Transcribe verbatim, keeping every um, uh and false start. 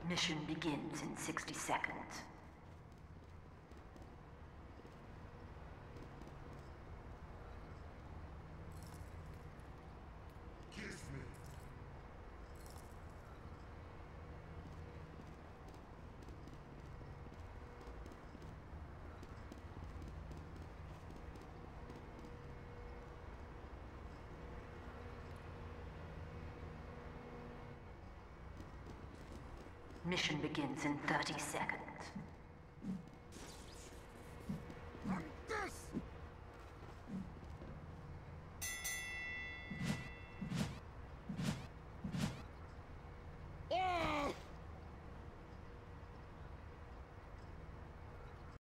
Mission begins in sixty seconds. Kiss me. Mission begins in thirty seconds.